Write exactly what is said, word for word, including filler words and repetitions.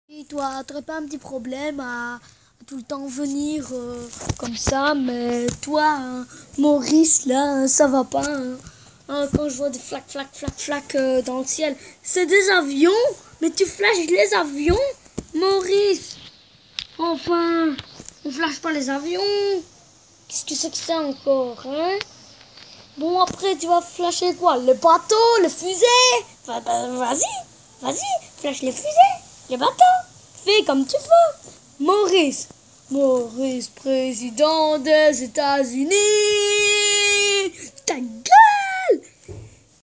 Et toi, t'aurais pas un petit problème à, à tout le temps venir euh, comme ça, mais toi, hein, Maurice, là, hein, ça va pas. Hein. Hein, quand je vois des flaques, flaques, flaques, flaques euh, dans le ciel, c'est des avions, mais tu flashes les avions, Maurice. Enfin, on flash pas les avions. Qu'est-ce que c'est que ça encore, hein? Bon, après, tu vas flasher quoi? Les bateaux, les fusées? Enfin, bah, vas-y, vas-y, flash les fusées, les bateaux. Fais comme tu veux. Maurice, Maurice, président des États-Unis.